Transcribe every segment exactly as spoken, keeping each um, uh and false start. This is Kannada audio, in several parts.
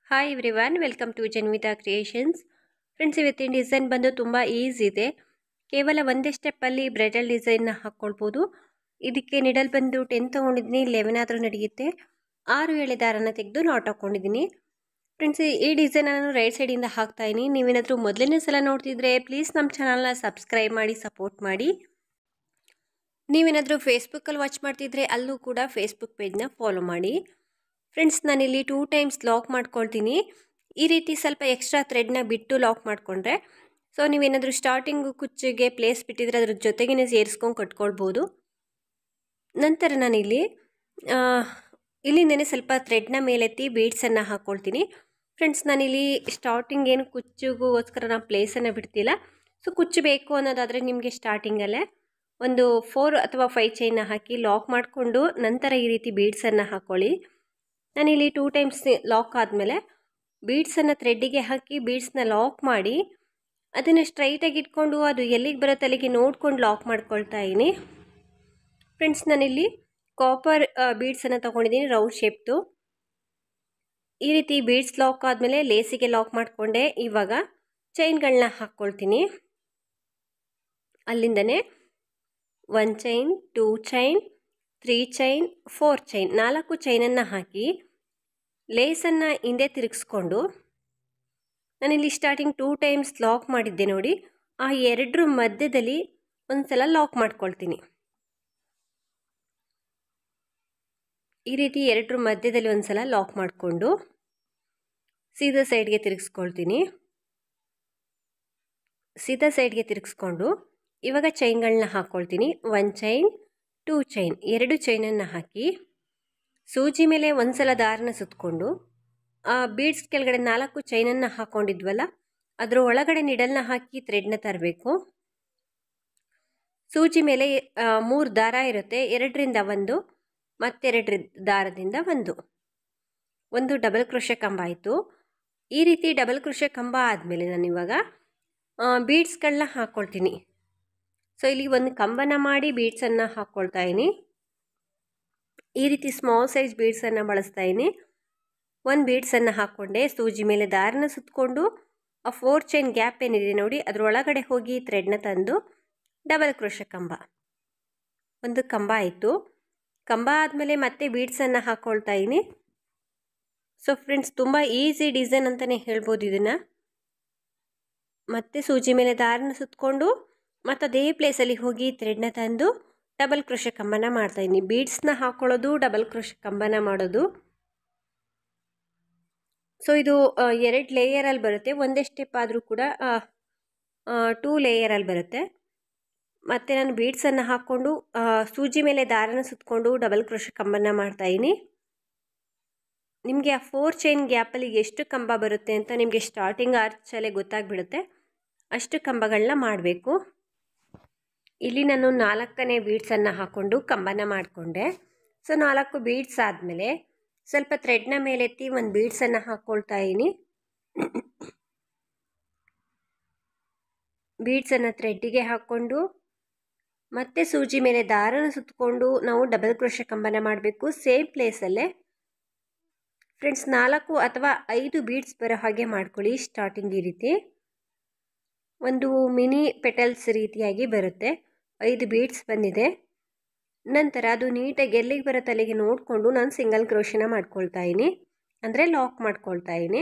Hi everyone, welcome to Janvita creations. Friends, ಇವತ್ತಿನ ಡಿಸೈನ್ ಬಂದು ತುಂಬ ಈಸಿ ಇದೆ. ಕೇವಲ ಒಂದೇ ಸ್ಟೆಪ್ಪಲ್ಲಿ ಬ್ರೈಡಲ್ ಡಿಸೈನ್ನ ಹಾಕ್ಕೊಳ್ಬೋದು. ಇದಕ್ಕೆ ನಿಡಲ್ ಬಂದು ಟೆನ್ ತೊಗೊಂಡಿದ್ದೀನಿ, ಲೆವೆನ್ ಆದರೂ ನಡೆಯುತ್ತೆ. ಆರು ಎಳೆ ದಾರನ ತೆಗೆದು ನಾಟ್ ಹಾಕ್ಕೊಂಡಿದ್ದೀನಿ. ಫ್ರೆಂಡ್ಸ್, ಈ ಡಿಸೈನ್ ನಾನು ರೈಟ್ ಸೈಡಿಂದ ಹಾಕ್ತಾಯಿದ್ದೀನಿ. ನೀವೇನಾದರೂ ಮೊದಲನೇ ಸಲ ನೋಡ್ತಿದ್ರೆ ಪ್ಲೀಸ್ ನಮ್ಮ ಚಾನಲ್ನ ಸಬ್ಸ್ಕ್ರೈಬ್ ಮಾಡಿ, ಸಪೋರ್ಟ್ ಮಾಡಿ. ನೀವೇನಾದರೂ ಫೇಸ್ಬುಕ್ಕಲ್ಲಿ ವಾಚ್ ಮಾಡ್ತಿದ್ರೆ ಅಲ್ಲೂ ಕೂಡ ಫೇಸ್ಬುಕ್ ಪೇಜ್ನ ಫಾಲೋ ಮಾಡಿ. ಫ್ರೆಂಡ್ಸ್, ನಾನಿಲ್ಲಿ ಟೂ ಟೈಮ್ಸ್ ಲಾಕ್ ಮಾಡ್ಕೊಳ್ತೀನಿ. ಈ ರೀತಿ ಸ್ವಲ್ಪ ಎಕ್ಸ್ಟ್ರಾ ಥ್ರೆಡ್ನ ಬಿಟ್ಟು ಲಾಕ್ ಮಾಡಿಕೊಂಡ್ರೆ, ಸೊ ನೀವೇನಾದರೂ ಸ್ಟಾರ್ಟಿಂಗು ಕುಚ್ಚಿಗೆ ಪ್ಲೇಸ್ ಬಿಟ್ಟಿದ್ರೆ ಅದ್ರ ಜೊತೆಗೇ ಸೇರಿಸ್ಕೊಂಡು ಕಟ್ಕೊಳ್ಬೋದು. ನಂತರ ನಾನಿಲ್ಲಿ ಇಲ್ಲಿಂದನೇ ಸ್ವಲ್ಪ ಥ್ರೆಡ್ನ ಮೇಲೆತ್ತಿ ಬೀಡ್ಸನ್ನು ಹಾಕ್ಕೊಳ್ತೀನಿ. ಫ್ರೆಂಡ್ಸ್, ನಾನಿಲ್ಲಿ ಸ್ಟಾರ್ಟಿಂಗ್ ಏನು ಕುಚ್ಚಿಗೋಸ್ಕರ ನಾನು ಪ್ಲೇಸನ್ನು ಬಿಡ್ತಿಲ್ಲ. ಸೊ ಕುಚ್ಚು ಬೇಕು ಅನ್ನೋದಾದರೆ ನಿಮಗೆ ಸ್ಟಾರ್ಟಿಂಗಲ್ಲೇ ಒಂದು ಫೋರ್ ಅಥವಾ ಫೈವ್ ಚೈನ್ನ ಹಾಕಿ ಲಾಕ್ ಮಾಡಿಕೊಂಡು ನಂತರ ಈ ರೀತಿ ಬೀಡ್ಸನ್ನು ಹಾಕ್ಕೊಳ್ಳಿ. ನಾನಿಲ್ಲಿ ಟೂ ಟೈಮ್ಸ್ ಲಾಕ್ ಆದಮೇಲೆ ಬೀಡ್ಸನ್ನು ಥ್ರೆಡ್ಡಿಗೆ ಹಾಕಿ ಬೀಡ್ಸ್ನ ಲಾಕ್ ಮಾಡಿ ಅದನ್ನು ಸ್ಟ್ರೈಟಾಗಿ ಇಟ್ಕೊಂಡು ಅದು ಎಲ್ಲಿಗೆ ಬರುತ್ತೆ ಅಲ್ಲಿಗೆ ನೋಡ್ಕೊಂಡು ಲಾಕ್ ಮಾಡ್ಕೊಳ್ತಾ ಇದ್ದೀನಿ. ಫ್ರೆಂಡ್ಸ್, ನಾನಿಲ್ಲಿ ಕಾಪರ್ ಬೀಡ್ಸನ್ನು ತೊಗೊಂಡಿದ್ದೀನಿ ರೌಂಡ್ ಶೇಪ್ದು. ಈ ರೀತಿ ಬೀಡ್ಸ್ ಲಾಕ್ ಆದಮೇಲೆ ಲೇಸಿಗೆ ಲಾಕ್ ಮಾಡಿಕೊಂಡೆ. ಇವಾಗ ಚೈನ್ಗಳನ್ನ ಹಾಕ್ಕೊಳ್ತೀನಿ. ಅಲ್ಲಿಂದನೇ one chain, two chain, three chain, four chain, ನಾಲ್ಕು ಚೈನನ್ನು ಹಾಕಿ ಲೇಸನ್ನು ಹಿಂದೆ ತಿರುಗಿಸ್ಕೊಂಡು ನಾನಿಲ್ಲಿ ಸ್ಟಾರ್ಟಿಂಗ್ ಟೂ ಟೈಮ್ಸ್ ಲಾಕ್ ಮಾಡಿದ್ದೆ ನೋಡಿ, ಆ ಎರಡರ ಮಧ್ಯದಲ್ಲಿ ಒಂದು ಸಲ ಲಾಕ್ ಮಾಡ್ಕೊಳ್ತೀನಿ. ಈ ರೀತಿ ಎರಡರ ಮಧ್ಯದಲ್ಲಿ ಒಂದು ಸಲ ಲಾಕ್ ಮಾಡಿಕೊಂಡು ಸೀದಾ ಸೈಡ್ಗೆ ತಿರುಗಿಸ್ಕೊಳ್ತೀನಿ. ಸೀದಾ ಸೈಡ್ಗೆ ತಿರುಗಿಸ್ಕೊಂಡು ಇವಾಗ ಚೈನ್ಗಳನ್ನ ಹಾಕ್ಕೊಳ್ತೀನಿ. ಒನ್ ಚೈನ್, ಟೂ ಚೈನ್, ಎರಡು ಚೈನನ್ನು ಹಾಕಿ ಸೂಜಿ ಮೇಲೆ ಒಂದು ಸಲ ದಾರನ ಸುತ್ತಕೊಂಡು ಆ ಬೀಡ್ಸ್ ಕೆಳಗಡೆ ನಾಲ್ಕು ಚೈನನ್ನು ಹಾಕ್ಕೊಂಡಿದ್ವಲ್ಲ ಅದರ ಒಳಗಡೆ ನಿಡಲ್ನ ಹಾಕಿ ಥ್ರೆಡ್ನ ತರಬೇಕು. ಸೂಜಿ ಮೇಲೆ ಮೂರು ದಾರ ಇರುತ್ತೆ, ಎರಡರಿಂದ ಒಂದು ಮತ್ತೆರಡರ ದಾರದಿಂದ ಒಂದು ಒಂದು ಡಬಲ್ ಕ್ರೋಶೆ ಕಂಬ ಆಯಿತು. ಈ ರೀತಿ ಡಬಲ್ ಕ್ರೋಶೆ ಕಂಬ ಆದಮೇಲೆ ನಾನು ಇವಾಗ ಬೀಡ್ಸ್ಗಳನ್ನ ಹಾಕ್ಕೊಳ್ತೀನಿ. ಸೊ ಇಲ್ಲಿ ಒಂದು ಕಂಬನ ಮಾಡಿ ಬೀಡ್ಸನ್ನು ಹಾಕ್ಕೊಳ್ತಾ ಇದ್ದೀನಿ. ಈ ರೀತಿ ಸ್ಮಾಲ್ ಸೈಜ್ ಬೀಡ್ಸನ್ನು ಬಳಸ್ತಾ ಇದ್ದೀನಿ. ಒಂದು ಬೀಡ್ಸನ್ನು ಹಾಕ್ಕೊಂಡೆ, ಸೂಜಿ ಮೇಲೆ ದಾರನ ಸುತ್ತಕೊಂಡು ಆ ಫೋರ್ ಚೈನ್ ಗ್ಯಾಪ್ ಏನಿದೆ ನೋಡಿ ಅದರೊಳಗಡೆ ಹೋಗಿ ಥ್ರೆಡ್ನ ತಂದು ಡಬಲ್ ಕ್ರೋಶೆ ಕಂಬ ಒಂದು ಕಂಬ ಆಯಿತು. ಕಂಬ ಆದಮೇಲೆ ಮತ್ತೆ ಬೀಡ್ಸನ್ನು ಹಾಕ್ಕೊಳ್ತಾ ಇದ್ದೀನಿ. ಸೊ ಫ್ರೆಂಡ್ಸ್, ತುಂಬ ಈಸಿ ಡಿಸೈನ್ ಅಂತಲೇ ಹೇಳ್ಬೋದು ಇದನ್ನು. ಮತ್ತೆ ಸೂಜಿ ಮೇಲೆ ದಾರನ ಸುತ್ತಕೊಂಡು ಮತ್ತು ಅದೇ ಪ್ಲೇಸಲ್ಲಿ ಹೋಗಿ ಥ್ರೆಡ್ನ ತಂದು ಡಬಲ್ ಕ್ರೋಶೆ ಕಂಬನ ಮಾಡ್ತಾಯಿದ್ದೀನಿ. ಬೀಡ್ಸ್ನ ಹಾಕ್ಕೊಳ್ಳೋದು, ಡಬಲ್ ಕ್ರೋಶೆ ಕಂಬನ ಮಾಡೋದು. ಸೊ ಇದು ಎರಡು ಲೇಯರಲ್ಲಿ ಬರುತ್ತೆ. ಒಂದೇ ಸ್ಟೆಪ್ ಆದರೂ ಕೂಡ ಟೂ ಲೇಯರಲ್ಲಿ ಬರುತ್ತೆ. ಮತ್ತು ನಾನು ಬೀಡ್ಸನ್ನು ಹಾಕ್ಕೊಂಡು ಸೂಜಿ ಮೇಲೆ ದಾರನ ಸುತ್ತಕೊಂಡು ಡಬಲ್ ಕ್ರೋಶೆ ಕಂಬನ ಮಾಡ್ತಾಯಿದ್ದೀನಿ. ನಿಮಗೆ ಆ ಫೋರ್ ಚೈನ್ ಗ್ಯಾಪಲ್ಲಿ ಎಷ್ಟು ಕಂಬ ಬರುತ್ತೆ ಅಂತ ನಿಮಗೆ ಸ್ಟಾರ್ಟಿಂಗ್ ಆರ್ಚಲ್ಲೇ ಗೊತ್ತಾಗ್ಬಿಡುತ್ತೆ. ಅಷ್ಟು ಕಂಬಗಳನ್ನ ಮಾಡಬೇಕು. ಇಲ್ಲಿ ನಾನು ನಾಲ್ಕನೇ ಬೀಡ್ಸನ್ನು ಹಾಕ್ಕೊಂಡು ಕಂಬನ ಮಾಡಿಕೊಂಡೆ. ಸೊ ನಾಲ್ಕು ಬೀಡ್ಸ್ ಆದಮೇಲೆ ಸ್ವಲ್ಪ ಥ್ರೆಡ್ನ ಮೇಲೆತ್ತಿ ಒಂದು ಬೀಡ್ಸನ್ನು ಹಾಕ್ಕೊಳ್ತಾ ಇದ್ದೀನಿ. ಬೀಡ್ಸನ್ನು ಥ್ರೆಡ್ಡಿಗೆ ಹಾಕ್ಕೊಂಡು ಮತ್ತೆ ಸೂಜಿ ಮೇಲೆ ದಾರನ ಸುತ್ತಕೊಂಡು ನಾವು ಡಬಲ್ ಕ್ರೋಶೆ ಕಂಬನ ಮಾಡಬೇಕು ಸೇಮ್ ಪ್ಲೇಸಲ್ಲೇ. ಫ್ರೆಂಡ್ಸ್, ನಾಲ್ಕು ಅಥವಾ ಐದು ಬೀಡ್ಸ್ ಬರೋ ಹಾಗೆ ಮಾಡ್ಕೊಳ್ಳಿ. ಸ್ಟಾರ್ಟಿಂಗ್ ಈ ರೀತಿ ಒಂದು ಮಿನಿ ಪೆಟಲ್ಸ್ ರೀತಿಯಾಗಿ ಬರುತ್ತೆ. ಐದು ಬೀಡ್ಸ್ ಬಂದಿದೆ. ನಂತರ ಅದು ನೀಟಾಗಿ ಎಲ್ಲಿಗೆ ಬರುತ್ತೆ ಅಲ್ಲಿಗೆ ನೋಡಿಕೊಂಡು ನಾನು ಸಿಂಗಲ್ ಕ್ರೋಶೆನ ಮಾಡ್ಕೊಳ್ತಾ ಇದ್ದೀನಿ, ಅಂದರೆ ಲಾಕ್ ಮಾಡ್ಕೊಳ್ತಾ ಇದ್ದೀನಿ.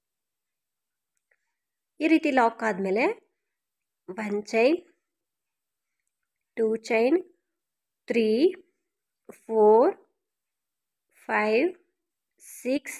ಈ ರೀತಿ ಲಾಕ್ ಆದಮೇಲೆ one chain, two chain, three, four, five, six.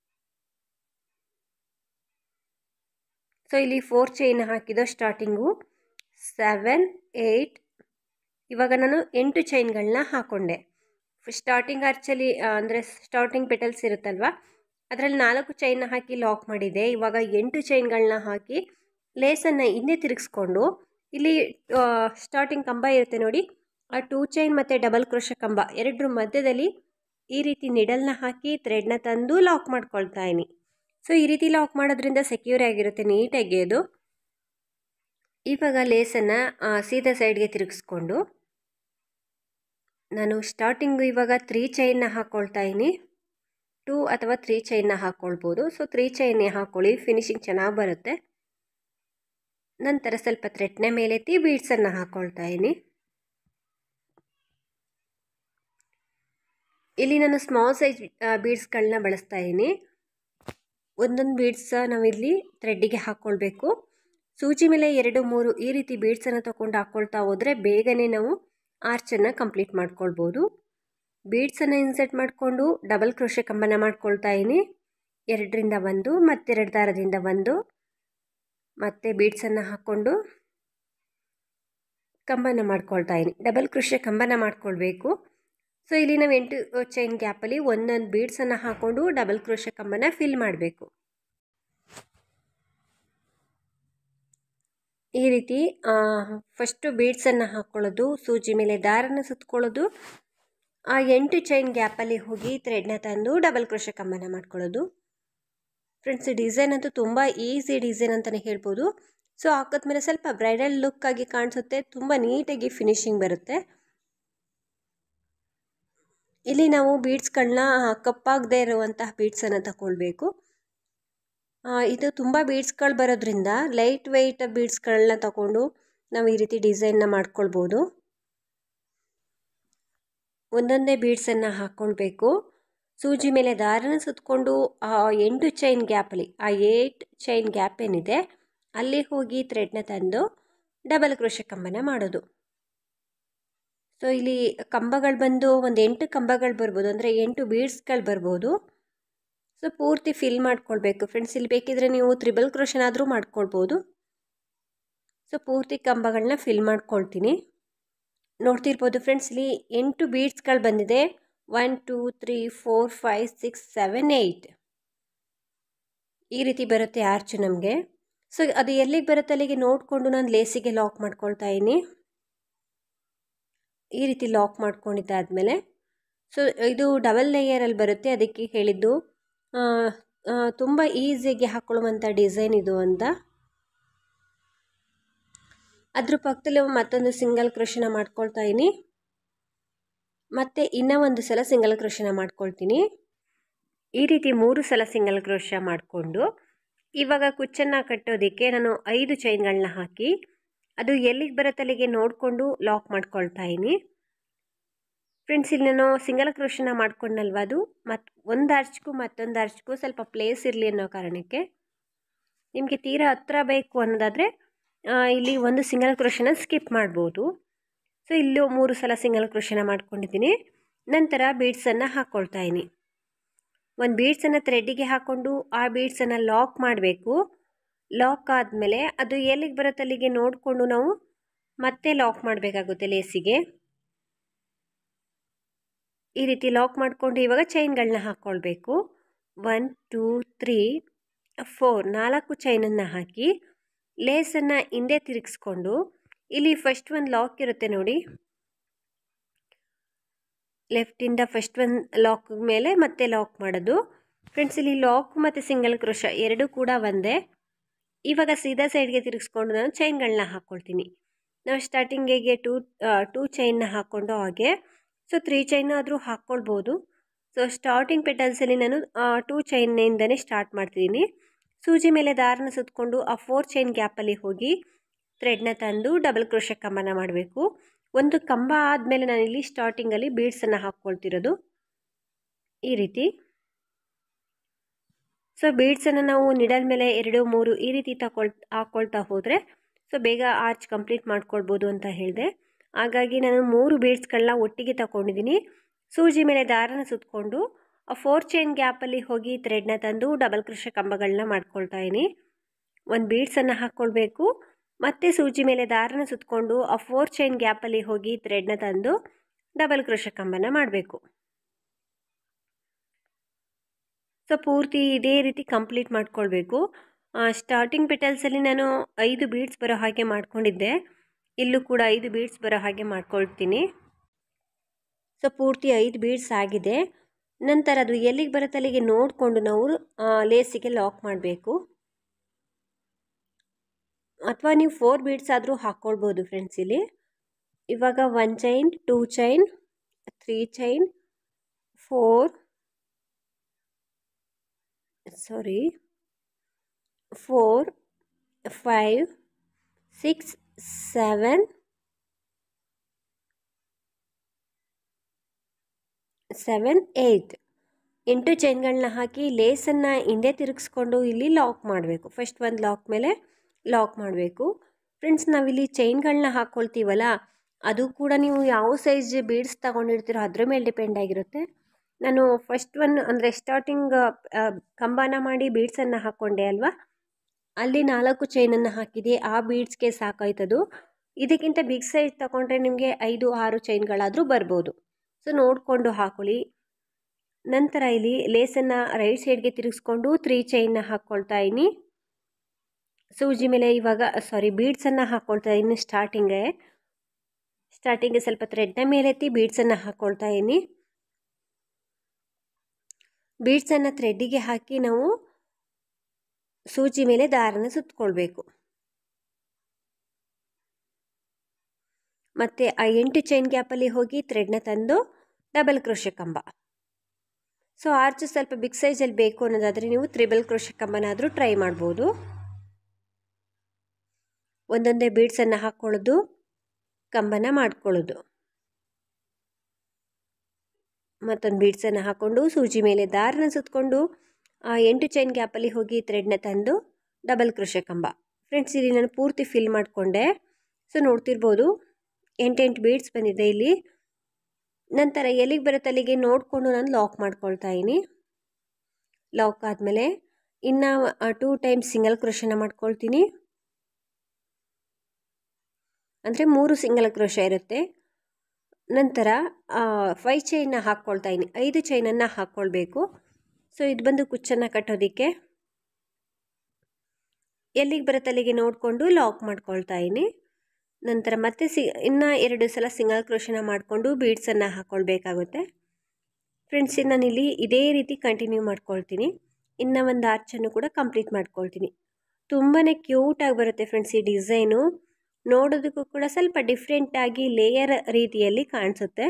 So ಇಲ್ಲಿ ಫೋರ್ ಚೈನ್ ಹಾಕಿದ್ದು ಸ್ಟಾರ್ಟಿಂಗು, ಸೆವೆನ್, ಏಯ್ಟ್. ಇವಾಗ ನಾನು ಎಂಟು ಚೈನ್ಗಳನ್ನ ಹಾಕ್ಕೊಂಡೆ. ಸ್ಟಾರ್ಟಿಂಗ್ ಆರ್ಚಲ್ಲಿ ಅಂದರೆ ಸ್ಟಾರ್ಟಿಂಗ್ ಪೆಟಲ್ಸ್ ಇರುತ್ತಲ್ವ ಅದರಲ್ಲಿ ನಾಲ್ಕು ಚೈನ್ನ ಹಾಕಿ ಲಾಕ್ ಮಾಡಿದೆ. ಇವಾಗ ಎಂಟು ಚೈನ್ಗಳನ್ನ ಹಾಕಿ ಲೇಸನ್ನು ಹಿಂದೆ ತಿರುಗಿಸ್ಕೊಂಡು ಇಲ್ಲಿ ಸ್ಟಾರ್ಟಿಂಗ್ ಕಂಬ ಇರುತ್ತೆ ನೋಡಿ, ಆ ಟೂ ಚೈನ್ ಮತ್ತು ಡಬಲ್ ಕ್ರೋಶೆ ಕಂಬ ಎರಡರ ಮಧ್ಯದಲ್ಲಿ ಈ ರೀತಿ ನಿಡಲ್ನ ಹಾಕಿ ಥ್ರೆಡ್ನ ತಂದು ಲಾಕ್ ಮಾಡ್ಕೊಳ್ತಾ ಇದ್ದೀನಿ. ಸೊ ಈ ರೀತಿ ಲಾಕ್ ಮಾಡೋದ್ರಿಂದ ಸೆಕ್ಯೂರ್ ಆಗಿರುತ್ತೆ, ನೀಟಾಗಿ ಅದು. ಇವಾಗ ಲೇಸನ್ನು ಸೀದಾ ಸೈಡ್ಗೆ ತಿರುಗಿಸ್ಕೊಂಡು ನಾನು ಸ್ಟಾರ್ಟಿಂಗು ಇವಾಗ ತ್ರೀ ಚೈನ್ನ ಹಾಕ್ಕೊಳ್ತಾ ಇದ್ದೀನಿ. ಟೂ ಅಥವಾ ತ್ರೀ ಚೈನ್ನ ಹಾಕ್ಕೊಳ್ಬೋದು. ಸೊ ತ್ರೀ ಚೈನ್ನೇ ಹಾಕ್ಕೊಳ್ಳಿ, ಫಿನಿಶಿಂಗ್ ಚೆನ್ನಾಗಿ ಬರುತ್ತೆ. ನಂತರ ಸ್ವಲ್ಪ ಥ್ರೆಡ್ನ ಮೇಲೆತ್ತಿ ಬೀಡ್ಸನ್ನು ಹಾಕ್ಕೊಳ್ತಾ ಇದ್ದೀನಿ. ಇಲ್ಲಿ ನಾನು ಸ್ಮಾಲ್ ಸೈಜ್ ಬೀಡ್ಸ್ಗಳನ್ನ ಬಳಸ್ತಾ ಇದ್ದೀನಿ. ಒಂದೊಂದು ಬೀಡ್ಸ್ ನಾವಿಲ್ಲಿ ಥ್ರೆಡ್ಡಿಗೆ ಹಾಕ್ಕೊಳ್ಬೇಕು. ಸೂಜಿ ಮೇಲೆ ಎರಡು ಮೂರು ಈ ರೀತಿ ಬೀಡ್ಸನ್ನು ತಗೊಂಡು ಹಾಕ್ಕೊಳ್ತಾ ಹೋದರೆ ಬೇಗನೆ ನಾವು ಆರ್ಚನ್ನು ಕಂಪ್ಲೀಟ್ ಮಾಡ್ಕೊಳ್ಬೋದು. ಬೀಡ್ಸನ್ನು ಇನ್ಸರ್ಟ್ ಮಾಡಿಕೊಂಡು ಡಬಲ್ ಕ್ರೋಶೆ ಕಂಬನ ಮಾಡ್ಕೊಳ್ತಾ ಇದ್ದೀನಿ. ಎರಡರಿಂದ ಒಂದು ಮತ್ತೆರಡು ದಾರದಿಂದ ಒಂದು ಮತ್ತೆ ಬೀಡ್ಸನ್ನು ಹಾಕ್ಕೊಂಡು ಕಂಬನ ಮಾಡ್ಕೊಳ್ತಾ ಇದ್ದೀನಿ. ಡಬಲ್ ಕ್ರೋಶೆ ಕಂಬನ ಮಾಡ್ಕೊಳ್ಬೇಕು. ಸೊ ಇಲ್ಲಿ ನಾವು ಎಂಟು ಚೈನ್ ಗ್ಯಾಪಲ್ಲಿ ಒಂದೊಂದು ಬೀಡ್ಸನ್ನು ಹಾಕ್ಕೊಂಡು ಡಬಲ್ ಕ್ರೋಶೆ ಕಂಬನ ಫಿಲ್ ಮಾಡಬೇಕು. ಈ ರೀತಿ ಫಸ್ಟು ಬೀಡ್ಸನ್ನು ಹಾಕ್ಕೊಳ್ಳೋದು, ಸೂಜಿ ಮೇಲೆ ದಾರನ ಸುತ್ಕೊಳ್ಳೋದು, ಆ ಎಂಟು ಚೈನ್ ಗ್ಯಾಪಲ್ಲಿ ಹೋಗಿ ಥ್ರೆಡ್ನ ತಂದು ಡಬಲ್ ಕ್ರೋಶೆ ಕಂಬನ ಮಾಡ್ಕೊಳ್ಳೋದು. ಫ್ರೆಂಡ್ಸ್, ಡಿಸೈನ್ ಅಂತೂ ತುಂಬ ಈಸಿ ಡಿಸೈನ್ ಅಂತಲೇ ಹೇಳ್ಬೋದು. ಸೊ ಹಾಕಿದ್ಮೇಲೆ ಸ್ವಲ್ಪ ಬ್ರೈಡಲ್ ಲುಕ್ ಆಗಿ ಕಾಣಿಸುತ್ತೆ, ತುಂಬ ನೀಟಾಗಿ ಫಿನಿಶಿಂಗ್ ಬರುತ್ತೆ. ಇಲ್ಲಿ ನಾವು ಬೀಡ್ಸ್ಗಳನ್ನ ಕಪ್ಪಾಗದೇ ಇರುವಂತಹ ಬೀಡ್ಸನ್ನು ತಗೊಳ್ಬೇಕು. ಇದು ತುಂಬ ಬೀಡ್ಸ್ಗಳು ಬರೋದ್ರಿಂದ ಲೈಟ್ ವೆಯ್ಟ್ ಬೀಡ್ಸ್ಗಳನ್ನ ತಗೊಂಡು ನಾವು ಈ ರೀತಿ ಡಿಸೈನ್ನ ಮಾಡ್ಕೊಳ್ಬೋದು. ಒಂದೊಂದೇ ಬೀಡ್ಸನ್ನು ಹಾಕ್ಕೊಳ್ಬೇಕು. ಸೂಜಿ ಮೇಲೆ ದಾರನ ಸುತ್ತಕೊಂಡು ಆ ಎಂಟು ಚೈನ್ ಗ್ಯಾಪಲ್ಲಿ, ಆ ಏಟ್ ಚೈನ್ ಗ್ಯಾಪ್ ಏನಿದೆ ಅಲ್ಲಿ ಹೋಗಿ ಥ್ರೆಡ್ನ ತಂದು ಡಬಲ್ ಕ್ರೋಶೆ ಕಂಬನ ಮಾಡೋದು. ಸೊ ಇಲ್ಲಿ ಕಂಬಗಳು ಬಂದು ಒಂದು ಎಂಟು ಕಂಬಗಳು ಬರ್ಬೋದು, ಅಂದರೆ ಎಂಟು ಬೀಡ್ಸ್ಗಳು ಬರ್ಬೋದು. ಸೊ ಪೂರ್ತಿ ಫಿಲ್ ಮಾಡ್ಕೊಳ್ಬೇಕು ಫ್ರೆಂಡ್ಸ್. ಇಲ್ಲಿ ಬೇಕಿದ್ರೆ ನೀವು ತ್ರಿಬಲ್ ಕ್ರೋಶನಾದರೂ ಮಾಡ್ಕೊಳ್ಬೋದು. ಸೊ ಪೂರ್ತಿ ಕಂಬಗಳನ್ನ ಫಿಲ್ ಮಾಡ್ಕೊಳ್ತೀನಿ. ನೋಡ್ತಿರ್ಬೋದು ಫ್ರೆಂಡ್ಸ್, ಇಲ್ಲಿ ಎಂಟು ಬೀಡ್ಸ್ಗಳು ಬಂದಿದೆ. One two three four five six seven eight ಈ ರೀತಿ ಬರುತ್ತೆ ಆರ್ಚು ನಮಗೆ. ಸೊ ಅದು ಎಲ್ಲಿಗೆ ಬರುತ್ತೆ ಅಲ್ಲಿಗೆ ನೋಡಿಕೊಂಡು ನಾನು ಲೇಸಿಗೆ ಲಾಕ್ ಮಾಡ್ಕೊಳ್ತಾ ಇದ್ದೀನಿ. ಈ ರೀತಿ ಲಾಕ್ ಮಾಡ್ಕೊಂಡಿದ್ದಾದಮೇಲೆ ಸೊ ಇದು ಡಬಲ್ ಲೇಯರಲ್ಲಿ ಬರುತ್ತೆ, ಅದಕ್ಕೆ ಹೇಳಿದ್ದು ತುಂಬ ಈಸಿಯಾಗಿ ಹಾಕ್ಕೊಳ್ಳುವಂಥ ಡಿಸೈನ್ ಇದು ಅಂತ. ಅದ್ರ ಪಕ್ಕದಲ್ಲಿ ಮತ್ತೊಂದು ಸಿಂಗಲ್ ಕ್ರೋಶನ ಮಾಡ್ಕೊಳ್ತಾ ಇದ್ದೀನಿ. ಮತ್ತು ಇನ್ನೂ ಒಂದು ಸಲ ಸಿಂಗಲ್ ಕ್ರೋಶನ ಮಾಡ್ಕೊಳ್ತೀನಿ. ಈ ರೀತಿ ಮೂರು ಸಲ ಸಿಂಗಲ್ ಕ್ರೋಶ ಮಾಡಿಕೊಂಡು ಇವಾಗ ಕುಚ್ಚನ್ನು ಕಟ್ಟೋದಕ್ಕೆ ನಾನು ಐದು ಚೈನ್ಗಳನ್ನ ಹಾಕಿ ಅದು ಎಲ್ಲಿಗೆ ಬರುತ್ತೆ ಅಲ್ಲಿಗೆ ನೋಡಿಕೊಂಡು ಲಾಕ್ ಮಾಡ್ಕೊಳ್ತಾ ಇದ್ದೀನಿ. ಫ್ರೆಂಡ್ಸ್, ಇಲ್ಲಿ ನಾನು ಸಿಂಗಲ್ ಕ್ರೋಶನ ಮಾಡ್ಕೊಂಡಲ್ವ, ಅದು ಮತ್ತು ಒಂದು ಆರ್ಚ್ಗೂ ಮತ್ತೊಂದು ಆರ್ಚ್ಗೂ ಸ್ವಲ್ಪ ಪ್ಲೇಸ್ ಇರಲಿ ಅನ್ನೋ ಕಾರಣಕ್ಕೆ ನಿಮಗೆ ತೀರಾ ಹತ್ರ ಬೇಕು ಅನ್ನೋದಾದರೆ ಇಲ್ಲಿ ಒಂದು ಸಿಂಗಲ್ ಕ್ರೋಶನ ಸ್ಕಿಪ್ ಮಾಡ್ಬೋದು. ಸೊ ಇಲ್ಲೂ ಮೂರು ಸಲ ಸಿಂಗಲ್ ಕ್ರೋಶನ ಮಾಡ್ಕೊಂಡಿದ್ದೀನಿ. ನಂತರ ಬೀಡ್ಸನ್ನು ಹಾಕ್ಕೊಳ್ತಾ ಇದ್ದೀನಿ. ಒಂದು ಬೀಡ್ಸನ್ನು ಥ್ರೆಡ್ಡಿಗೆ ಹಾಕ್ಕೊಂಡು ಆ ಬೀಡ್ಸನ್ನು ಲಾಕ್ ಮಾಡಬೇಕು. ಲಾಕ್ ಆದಮೇಲೆ ಅದು ಎಲ್ಲಿಗೆ ಬರುತ್ತೆ ಅಲ್ಲಿಗೆ ನೋಡಿಕೊಂಡು ನಾವು ಮತ್ತೆ ಲಾಕ್ ಮಾಡಬೇಕಾಗುತ್ತೆ ಲೇಸಿಗೆ. ಈ ರೀತಿ ಲಾಕ್ ಮಾಡಿಕೊಂಡು ಇವಾಗ ಚೈನ್ಗಳನ್ನ ಹಾಕ್ಕೊಳ್ಬೇಕು. ಒನ್ ಟೂ ತ್ರೀ ಫೋರ್ ನಾಲ್ಕು ಚೈನನ್ನು ಹಾಕಿ ಲೇಸನ್ನು ಹಿಂದೆ ತಿರುಗಿಸ್ಕೊಂಡು ಇಲ್ಲಿ ಫಸ್ಟ್ ಒಂದು ಲಾಕ್ ಇರುತ್ತೆ ನೋಡಿ, ಲೆಫ್ಟಿಂದ ಫಸ್ಟ್ ಒಂದು ಲಾಕ್ ಮೇಲೆ ಮತ್ತೆ ಲಾಕ್ ಮಾಡೋದು. ಫ್ರೆಂಡ್ಸ್, ಇಲ್ಲಿ ಲಾಕ್ ಮತ್ತು ಸಿಂಗಲ್ ಕ್ರೋಶ ಎರಡೂ ಕೂಡ ಒಂದೇ. ಇವಾಗ ಸೀದಾ ಸೈಡ್ಗೆ ತಿರುಗಿಸ್ಕೊಂಡು ನಾನು ಚೈನ್ಗಳನ್ನ ಹಾಕ್ಕೊಳ್ತೀನಿ. ನಾವು ಸ್ಟಾರ್ಟಿಂಗಿಗೆ ಟೂ ಟೂ ಚೈನ್ನ ಹಾಕ್ಕೊಂಡು ಹಾಗೆ ಸೊ ತ್ರೀ ಚೈನ್ ಆದರೂ ಹಾಕ್ಕೊಳ್ಬೋದು. ಸೊ ಸ್ಟಾರ್ಟಿಂಗ್ ಪೆಟಲ್ಸಲ್ಲಿ ನಾನು ಟೂ ಚೈನಿಂದನೇ ಸ್ಟಾರ್ಟ್ ಮಾಡ್ತಿದ್ದೀನಿ. ಸೂಜಿ ಮೇಲೆ ದಾರನ ಸುತ್ತಕೊಂಡು ಆ ಫೋರ್ ಚೈನ್ ಗ್ಯಾಪಲ್ಲಿ ಹೋಗಿ ಥ್ರೆಡ್ನ ತಂದು ಡಬಲ್ ಕ್ರೋಶೆ ಕಂಬನ ಮಾಡಬೇಕು. ಒಂದು ಕಂಬ ಆದಮೇಲೆ ನಾನಿಲ್ಲಿ ಸ್ಟಾರ್ಟಿಂಗಲ್ಲಿ ಬೀಡ್ಸನ್ನು ಹಾಕ್ಕೊಳ್ತಿರೋದು ಈ ರೀತಿ. ಸೊ ಬೀಡ್ಸನ್ನು ನಾವು ನಿಡಲ್ ಮೇಲೆ ಎರಡು ಮೂರು ಈ ರೀತಿ ತಗೊಳ್ ಹಾಕ್ಕೊಳ್ತಾ ಹೋದರೆ ಸೊ ಬೇಗ ಆರ್ಚ್ ಕಂಪ್ಲೀಟ್ ಮಾಡ್ಕೊಳ್ಬೋದು ಅಂತ ಹೇಳಿದೆ. ಹಾಗಾಗಿ ನಾನು ಮೂರು ಬೀಡ್ಸ್ಗಳನ್ನ ಒಟ್ಟಿಗೆ ತಗೊಂಡಿದ್ದೀನಿ. ಸೂಜಿ ಮೇಲೆ ದಾರನ ಸುತ್ತಕೊಂಡು ಆ ಫೋರ್ ಚೈನ್ ಗ್ಯಾಪಲ್ಲಿ ಹೋಗಿ ಥ್ರೆಡ್ನ ತಂದು ಡಬಲ್ ಕ್ರೋಶೆ ಕಂಬಗಳನ್ನ ಮಾಡ್ಕೊಳ್ತಾ ಇದ್ದೀನಿ. ಒಂದು ಬೀಡ್ಸನ್ನು ಹಾಕ್ಕೊಳ್ಬೇಕು, ಮತ್ತೆ ಸೂಜಿ ಮೇಲೆ ದಾರನ ಸುತ್ತಕೊಂಡು ಆ ಫೋರ್ ಚೈನ್ ಗ್ಯಾಪಲ್ಲಿ ಹೋಗಿ ಥ್ರೆಡ್ನ ತಂದು ಡಬಲ್ ಕ್ರೋಶೆ ಕಂಬನ ಮಾಡಬೇಕು. ಸೊ ಪೂರ್ತಿ ಇದೇ ರೀತಿ ಕಂಪ್ಲೀಟ್ ಮಾಡ್ಕೊಳ್ಬೇಕು. ಸ್ಟಾರ್ಟಿಂಗ್ ಪೆಟಲ್ಸಲ್ಲಿ ನಾನು ಐದು ಬೀಡ್ಸ್ ಬರೋ ಹಾಗೆ ಮಾಡ್ಕೊಂಡಿದ್ದೆ, ಇಲ್ಲೂ ಕೂಡ ಐದು ಬೀಡ್ಸ್ ಬರೋ ಹಾಗೆ ಮಾಡ್ಕೊಳ್ತೀನಿ. ಸೊ ಪೂರ್ತಿ ಐದು ಬೀಡ್ಸ್ ಆಗಿದೆ. ನಂತರ ಅದು ಎಲ್ಲಿಗೆ ಬರುತ್ತೆ ಅಲ್ಲಿಗೆ ನೋಡಿಕೊಂಡು ನಾವು ಲೇಸಿಗೆ ಲಾಕ್ ಮಾಡಬೇಕು. ಅಥವಾ ನೀವು ಫೋರ್ ಬೀಡ್ಸ್ ಆದರೂ ಹಾಕ್ಕೊಳ್ಬೋದು ಫ್ರೆಂಡ್ಸ್. ಇಲ್ಲಿ ಇವಾಗ one chain, two chain, three chain, four, sorry four five six seven seven eight ಎಂಟು ಚೈನ್ಗಳನ್ನ ಹಾಕಿ ಲೇಸನ್ನು ಹಿಂದೆ ತಿರುಗಿಸ್ಕೊಂಡು ಇಲ್ಲಿ ಲಾಕ್ ಮಾಡಬೇಕು. ಫಸ್ಟ್ ಒಂದು ಲಾಕ್ ಮೇಲೆ ಲಾಕ್ ಮಾಡಬೇಕು. ಫ್ರೆಂಡ್ಸ್, ನಾವಿಲ್ಲಿ ಚೈನ್ಗಳನ್ನ ಹಾಕ್ಕೊಳ್ತೀವಲ್ಲ, ಅದು ಕೂಡ ನೀವು ಯಾವ ಸೈಜ್ ಬೀಡ್ಸ್ ತಗೊಂಡಿರ್ತೀರೋ ಅದ್ರ ಮೇಲೆ ಡಿಪೆಂಡ್ ಆಗಿರುತ್ತೆ. ನಾನು ಫಸ್ಟ್ ಒನ್ ಅಂದರೆ ಸ್ಟಾರ್ಟಿಂಗ್ ಕಂಬನ ಮಾಡಿ ಬೀಡ್ಸನ್ನು ಹಾಕ್ಕೊಂಡೆ ಅಲ್ವಾ, ಅಲ್ಲಿ ನಾಲ್ಕು ಚೈನನ್ನು ಹಾಕಿದೆ. ಆ ಬೀಡ್ಸ್ಗೆ ಸಾಕಾಯ್ತದು. ಇದಕ್ಕಿಂತ ಬಿಗ್ ಸೈಜ್ ತಗೊಂಡ್ರೆ ನಿಮಗೆ ಐದು ಆರು ಚೈನ್ಗಳಾದರೂ ಬರ್ಬೋದು. ಸೊ ನೋಡಿಕೊಂಡು ಹಾಕೊಳ್ಳಿ. ನಂತರ ಇಲ್ಲಿ ಲೇಸನ್ನು ರೈಟ್ ಸೈಡ್ಗೆ ತಿರುಗಿಸ್ಕೊಂಡು ತ್ರೀ ಚೈನ್ನ ಹಾಕ್ಕೊಳ್ತಾ ಇದ್ದೀನಿ. ಸೂಜಿ ಮೇಲೆ ಇವಾಗ ಸಾರಿ ಬೀಡ್ಸನ್ನು ಹಾಕ್ಕೊಳ್ತಾ ಇದ್ದೀನಿ. ಸ್ಟಾರ್ಟಿಂಗೆ ಸ್ಟಾರ್ಟಿಂಗ್ಗೆ ಸ್ವಲ್ಪ ಥ್ರೆಡ್ನ ಮೇಲೆತ್ತಿ ಬೀಡ್ಸನ್ನು ಹಾಕ್ಕೊಳ್ತಾ ಇದ್ದೀನಿ. ಬೀಡ್ಸನ್ನು ಥ್ರೆಡ್ಡಿಗೆ ಹಾಕಿ ನಾವು ಸೂಜಿ ಮೇಲೆ ದಾರನ ಸುತ್ತಕೊಳ್ಬೇಕು. ಮತ್ತು ಆ ಎಂಟು ಚೈನ್ ಗ್ಯಾಪಲ್ಲಿ ಹೋಗಿ ಥ್ರೆಡ್ನ ತಂದು ಡಬಲ್ ಕ್ರೋಶೆ ಕಂಬ. ಸೊ ಆರ್ಚ್ ಸ್ವಲ್ಪ ಬಿಗ್ ಸೈಜಲ್ಲಿ ಬೇಕು ಅನ್ನೋದಾದರೆ ನೀವು ತ್ರಿಬಲ್ ಕ್ರೋಶೆ ಕಂಬನಾದರೂ ಟ್ರೈ ಮಾಡ್ಬೋದು. ಒಂದೊಂದೇ ಬೀಡ್ಸನ್ನು ಹಾಕ್ಕೊಳ್ಳೋದು, ಕಂಬನ ಮಾಡ್ಕೊಳ್ಳೋದು. ಮತ್ತೊಂದು ಬೀಡ್ಸನ್ನು ಹಾಕ್ಕೊಂಡು ಸೂಜಿ ಮೇಲೆ ದಾರನ ಸುತ್ತಕೊಂಡು ಆ ಎಂಟು ಚೈನ್ ಗ್ಯಾಪಲ್ಲಿ ಹೋಗಿ ಥ್ರೆಡ್ನ ತಂದು ಡಬಲ್ ಕ್ರೋಶೆ ಕಂಬ. ಫ್ರೆಂಡ್ಸ್, ಇಲ್ಲಿ ನಾನು ಪೂರ್ತಿ ಫಿಲ್ ಮಾಡಿಕೊಂಡೆ. ಸೊ ನೋಡ್ತಿರ್ಬೋದು ಎಂಟೆಂಟು ಬೀಡ್ಸ್ ಬಂದಿದೆ ಇಲ್ಲಿ. ನಂತರ ಎಲ್ಲಿಗೆ ಬರುತ್ತೆ ಅಲ್ಲಿಗೆ ನೋಡಿಕೊಂಡು ನಾನು ಲಾಕ್ ಮಾಡ್ಕೊಳ್ತಾ ಇದ್ದೀನಿ. ಲಾಕ್ ಆದಮೇಲೆ ಇನ್ನು ಟೂ ಟೈಮ್ಸ್ ಸಿಂಗಲ್ ಕ್ರೋಶನ ಮಾಡ್ಕೊಳ್ತೀನಿ. ಅಂದರೆ ಮೂರು ಸಿಂಗಲ್ ಕ್ರೋಶ ಇರುತ್ತೆ. ನಂತರ ಫೈವ್ ಚೈನ್ನ ಹಾಕ್ಕೊಳ್ತಾ ಇದ್ದೀನಿ. ಐದು ಚೈನನ್ನು ಹಾಕ್ಕೊಳ್ಬೇಕು. ಸೊ ಇದು ಬಂದು ಕುಚ್ಚನ್ನು ಕಟ್ಟೋದಕ್ಕೆ. ಎಲ್ಲಿಗೆ ಬರುತ್ತೆ ಅಲ್ಲಿಗೆ ನೋಡಿಕೊಂಡು ಲಾಕ್ ಮಾಡ್ಕೊಳ್ತಾ ಇದ್ದೀನಿ. ನಂತರ ಮತ್ತೆ ಸಿ ಇನ್ನು ಎರಡು ಸಲ ಸಿಂಗಲ್ ಕ್ರೋಶನ ಮಾಡಿಕೊಂಡು ಬೀಡ್ಸನ್ನು ಹಾಕ್ಕೊಳ್ಬೇಕಾಗುತ್ತೆ. ಫ್ರೆಂಡ್ಸ್, ನಾನಿಲ್ಲಿ ಇದೇ ರೀತಿ ಕಂಟಿನ್ಯೂ ಮಾಡ್ಕೊಳ್ತೀನಿ. ಇನ್ನು ಒಂದು ಆರ್ಚನ್ನು ಕೂಡ ಕಂಪ್ಲೀಟ್ ಮಾಡ್ಕೊಳ್ತೀನಿ. ತುಂಬಾ ಕ್ಯೂಟಾಗಿ ಬರುತ್ತೆ ಫ್ರೆಂಡ್ಸ್ ಈ ಡಿಸೈನು. ನೋಡೋದಕ್ಕೂ ಕೂಡ ಸ್ವಲ್ಪ ಡಿಫ್ರೆಂಟಾಗಿ ಲೇಯರ್ ರೀತಿಯಲ್ಲಿ ಕಾಣಿಸುತ್ತೆ.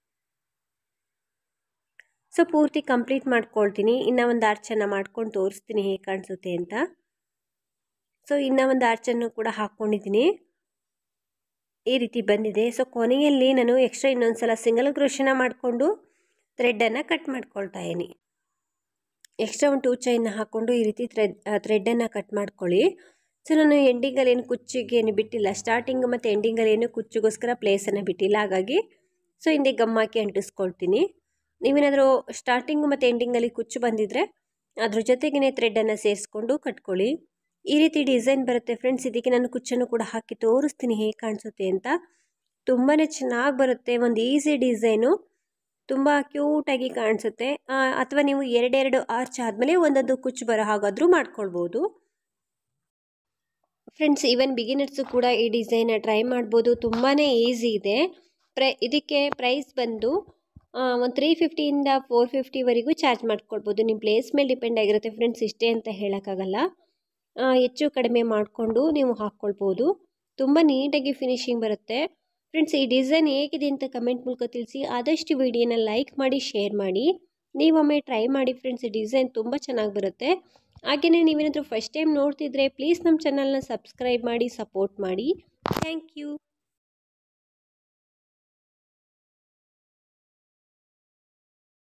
ಸೊ ಪೂರ್ತಿ ಕಂಪ್ಲೀಟ್ ಮಾಡ್ಕೊಳ್ತೀನಿ. ಇನ್ನೂ ಒಂದು ಆರ್ಚನ್ನು ಮಾಡ್ಕೊಂಡು ತೋರಿಸ್ತೀನಿ ಹೇಗೆ ಕಾಣಿಸುತ್ತೆ ಅಂತ. ಸೊ ಇನ್ನೂ ಒಂದು ಆರ್ಚನ್ನು ಕೂಡ ಹಾಕ್ಕೊಂಡಿದ್ದೀನಿ. ಈ ರೀತಿ ಬಂದಿದೆ. ಸೊ ಕೊನೆಯಲ್ಲಿ ನಾನು ಎಕ್ಸ್ಟ್ರಾ ಇನ್ನೊಂದು ಸಲ ಸಿಂಗಲ್ ಕ್ರೋಶನ ಮಾಡಿಕೊಂಡು ಥ್ರೆಡ್ಡನ್ನು ಕಟ್ ಮಾಡ್ಕೊಳ್ತಾ ಇದ್ದೀನಿ. ಎಕ್ಸ್ಟ್ರಾ ಒಂದು ಟೂ ಚೈನ್ನ ಹಾಕ್ಕೊಂಡು ಈ ರೀತಿ ಥ್ರೆಡ್ ಥ್ರೆಡ್ಡನ್ನು ಕಟ್ ಮಾಡ್ಕೊಳ್ಳಿ. ಸೊ ನಾನು ಎಂಡಿಂಗಲ್ಲಿ ಏನು ಕುಚ್ಚಿಗೆ ಏನು ಬಿಟ್ಟಿಲ್ಲ. ಸ್ಟಾರ್ಟಿಂಗ್ ಮತ್ತು ಎಂಡಿಂಗಲ್ಲಿ ಏನು ಕುಚ್ಚಿಗೋಸ್ಕರ ಪ್ಲೇಸನ್ನು ಬಿಟ್ಟಿಲ್ಲ. ಹಾಗಾಗಿ ಸೊ ಹಿಂದೆ ಗಮ್ ಹಾಕಿ ಅಂಟಿಸ್ಕೊಳ್ತೀನಿ. ನೀವೇನಾದರೂ ಸ್ಟಾರ್ಟಿಂಗು ಮತ್ತು ಎಂಡಿಂಗಲ್ಲಿ ಕುಚ್ಚು ಬಂದಿದ್ದರೆ ಅದ್ರ ಜೊತೆಗೇ ಥ್ರೆಡ್ಡನ್ನು ಸೇರಿಸ್ಕೊಂಡು ಕಟ್ಕೊಳ್ಳಿ. ಈ ರೀತಿ ಡಿಸೈನ್ ಬರುತ್ತೆ ಫ್ರೆಂಡ್ಸ್. ಇದಕ್ಕೆ ನಾನು ಕುಚ್ಚನ್ನು ಕೂಡ ಹಾಕಿ ತೋರಿಸ್ತೀನಿ ಹೇಗೆ ಕಾಣಿಸುತ್ತೆ ಅಂತ. ತುಂಬಾ ಚೆನ್ನಾಗಿ ಬರುತ್ತೆ. ಒಂದು ಈಸಿ ಡಿಸೈನು, ತುಂಬ ಕ್ಯೂಟಾಗಿ ಕಾಣಿಸುತ್ತೆ. ಅಥವಾ ನೀವು ಎರಡೆರಡು ಆರ್ಚ್ ಆದಮೇಲೆ ಒಂದೊಂದು ಕುಚ್ಚು ಬರೋ ಹಾಗಾದರೂ ಮಾಡ್ಕೊಳ್ಬೋದು. ಫ್ರೆಂಡ್ಸ್, ಈವನ್ ಬಿಗಿನರ್ಸು ಕೂಡ ಈ ಡಿಸೈನ ಟ್ರೈ ಮಾಡ್ಬೋದು. ತುಂಬಾ ಈಸಿ ಇದೆ. ಪ್ರೈ ಇದಕ್ಕೆ ಪ್ರೈಸ್ ಬಂದು ಒಂದು ತ್ರೀ ಫಿಫ್ಟಿಯಿಂದ ಫೋರ್ ಫಿಫ್ಟಿವರೆಗೂ ಚಾರ್ಜ್ ಮಾಡ್ಕೊಳ್ಬೋದು. ನಿಮ್ಮ ಪ್ಲೇಸ್ ಮೇಲೆ ಡಿಪೆಂಡ್ ಆಗಿರುತ್ತೆ ಫ್ರೆಂಡ್ಸ್. ಇಷ್ಟೇ ಅಂತ ಹೇಳೋಕ್ಕಾಗಲ್ಲ. ಹೆಚ್ಚು ಕಡಿಮೆ ಮಾಡಿಕೊಂಡು ನೀವು ಹಾಕ್ಕೊಳ್ಬೋದು. ತುಂಬ ನೀಟಾಗಿ ಫಿನಿಶಿಂಗ್ ಬರುತ್ತೆ ಫ್ರೆಂಡ್ಸ್. ಈ ಡಿಸೈನ್ ಹೇಗಿದೆ ಅಂತ ಕಮೆಂಟ್ ಮೂಲಕ ತಿಳಿಸಿ. ಆದಷ್ಟು ವಿಡಿಯೋನ ಲೈಕ್ ಮಾಡಿ, ಶೇರ್ ಮಾಡಿ. ನೀವೊಮ್ಮೆ ಟ್ರೈ ಮಾಡಿ ಫ್ರೆಂಡ್ಸ್. ಈ ಡಿಸೈನ್ ತುಂಬ ಚೆನ್ನಾಗಿ ಬರುತ್ತೆ. ಹಾಗೆಯೇ ನೀವೇನಾದರೂ ಫಸ್ಟ್ ಟೈಮ್ ನೋಡ್ತಿದ್ರೆ ಪ್ಲೀಸ್ ನಮ್ಮ ಚಾನಲ್ನ ಸಬ್ಸ್ಕ್ರೈಬ್ ಮಾಡಿ, ಸಪೋರ್ಟ್ ಮಾಡಿ. Thank you.